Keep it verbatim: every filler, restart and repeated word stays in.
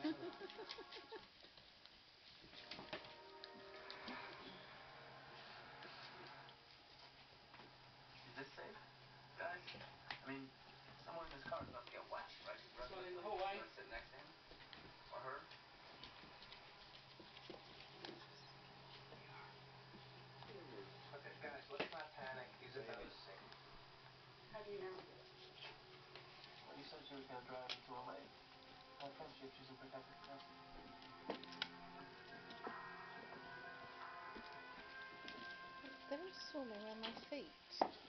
Is this safe, guys? I mean, someone in this car is about to get whacked, right? Someone in the hallway. You want to sit next to him? Or her? Okay, guys, let's not panic. He's about to sink. How do you know? Well, you said she was going to drive me to a lake. Our friendship isn't protected enough. There is swimming on my feet.